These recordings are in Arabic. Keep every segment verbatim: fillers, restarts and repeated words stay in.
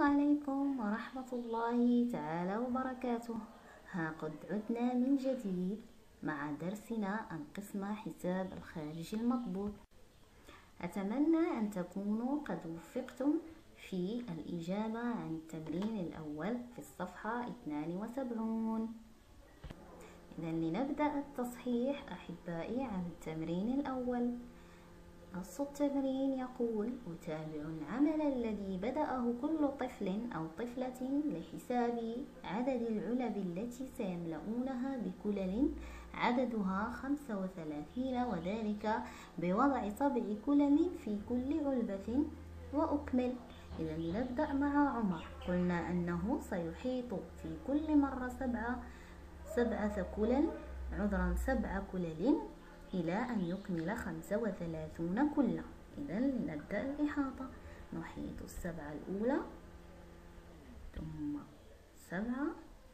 عليكم ورحمة الله تعالى وبركاته. ها قد عدنا من جديد مع درسنا عن قسم حساب الخارجي المضبوط. أتمنى أن تكونوا قد وفقتم في الإجابة عن التمرين الأول في الصفحة اثنين وسبعين. إذا لنبدأ التصحيح أحبائي عن التمرين الأول. نص التمرين يقول: أتابع العمل الذي بدأه كل طفل أو طفلة لحساب عدد العلب التي سيملؤونها بكلل عددها خمسة وثلاثين، وذلك بوضع سبع كلل في كل علبة وأكمل. إذا لنبدأ مع عمر. قلنا أنه سيحيط في كل مرة سبعة سبعة كلل عذرا سبع كلل إلى أن يكمل خمسة وثلاثون كلا. إذا لنبدأ الإحاطة. نحيط السبعة الأولى ثم سبعة،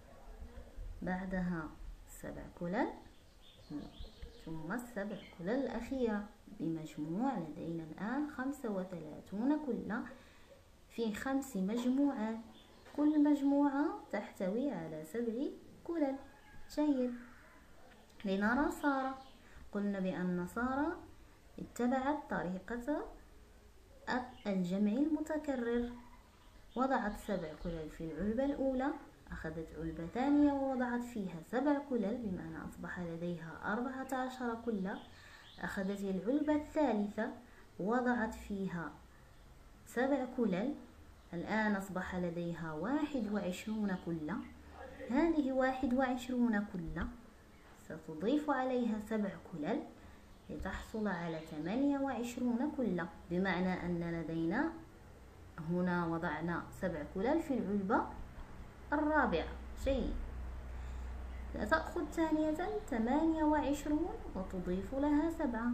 بعدها سبع كلل ثم السبع كلل الأخيرة، بمجموع لدينا الآن خمسة وثلاثون كلا في خمس مجموعات، كل مجموعة تحتوي على سبع كلل. جيد. لنرى سارة. قلنا بأن سارة اتبعت طريقة الجمع المتكرر، وضعت سبع كلل في العلبة الأولى، أخذت علبة ثانية ووضعت فيها سبع كلل، بمعنى أصبح لديها أربعة عشر كلا. أخذت العلبة الثالثة ووضعت فيها سبع كلل، الآن أصبح لديها واحد وعشرون كلا. هذه واحد وعشرون كلا ستضيف عليها سبع كلل لتحصل على ثمانية وعشرون كلا، بمعنى أن لدينا هنا وضعنا سبع كلل في العلبة الرابعة. جيد. تأخذ ثانية ثمانية وعشرون وتضيف لها سبعة،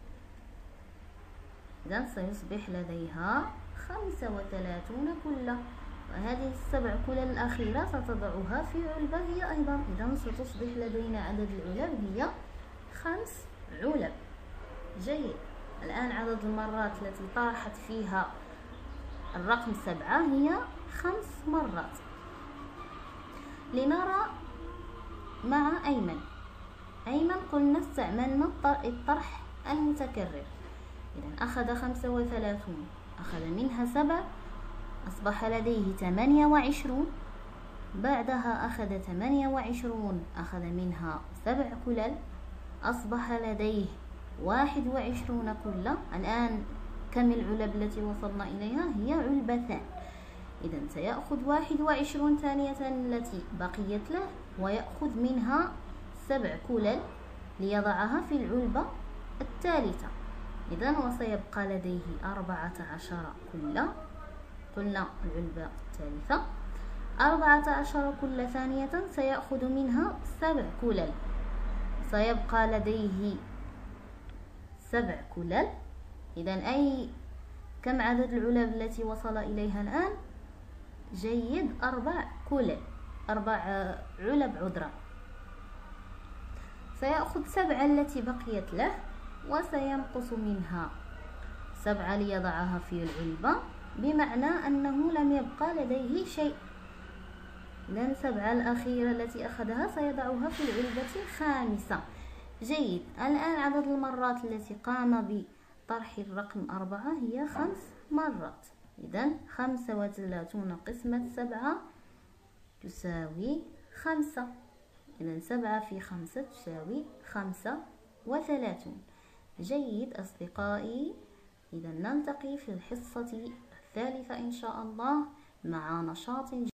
إذن سيصبح لديها خمسة وثلاثون كلا، وهذه السبع كلل الأخيرة ستضعها في علبة هي أيضا، إذن ستصبح لدينا عدد العلب هي خمس علب. جيد. الآن عدد المرات التي طرحت فيها الرقم سبعة هي خمس مرات. لنرى مع أيمن. أيمن قلنا استعملنا الطرح المتكرر. إذن أخذ خمسة وثلاثون، أخذ منها سبع، أصبح لديه ثمانية وعشرون، بعدها أخذ ثمانية وعشرون، أخذ منها سبع كلل، أصبح لديه واحد وعشرون كلا. الآن كم العلب التي وصلنا إليها؟ هي علبتان. إذا سيأخذ واحد وعشرون ثانية التي بقيت له ويأخذ منها سبع كلل ليضعها في العلبة الثالثة. إذا وسيبقى لديه أربعة عشر كلا. قلنا العلبة الثالثة أربعة عشر كل ثانية سيأخذ منها سبع كلل، سيبقى لديه سبع كلل. إذا أي كم عدد العلب التي وصل إليها الآن؟ جيد. أربع كلل، أربع علب عذرا. سيأخذ سبعة التي بقيت له وسينقص منها سبعة ليضعها في العلبة، بمعنى أنه لم يبقى لديه شيء، لأن سبعة الأخيرة التي أخذها سيضعها في العلبة الخامسة. جيد. الآن عدد المرات التي قام بطرح الرقم أربعة هي خمس مرات. إذن خمسة وثلاثون قسمة سبعة تساوي خمسة. إذن سبعة في خمسة تساوي خمسة وثلاثون. جيد أصدقائي. إذا نلتقي في الحصة الثالثة إن شاء الله مع نشاط